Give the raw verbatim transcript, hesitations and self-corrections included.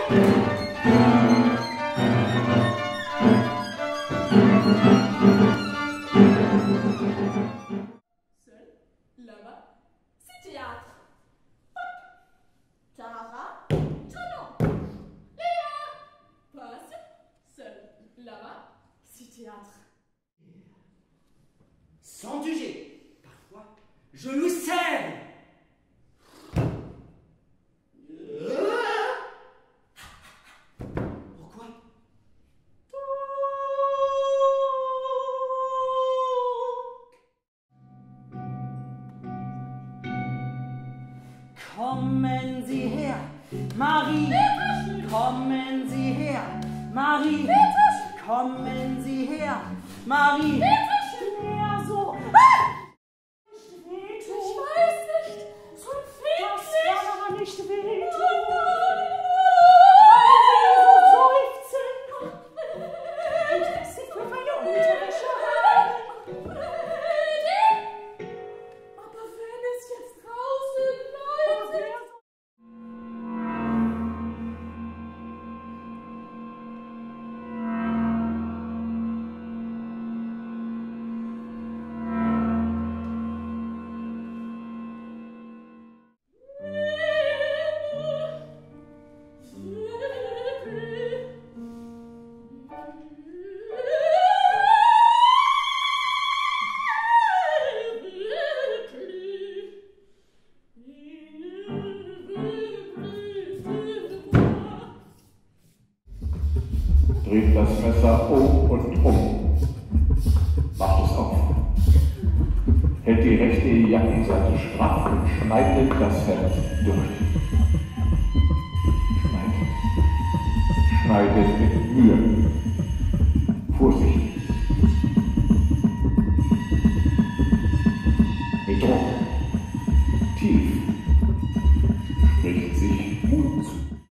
Sans juger, parfois, je nous sers. Pourquoi? Kommen Sie her, Marie. Kommen Sie her, Marie. Kommen Sie her, Marie. Mehr so. Ich weiß nicht, so empfindlich. Das kann aber nicht wehtun. Dreht das Messer um und um, macht es auf, hält die rechte Jackenseite straff und schneidet das Hemd durch. Schneidet, schneidet mit Mühe, vorsichtig, mit Druck, tief, spricht sich Mut zu.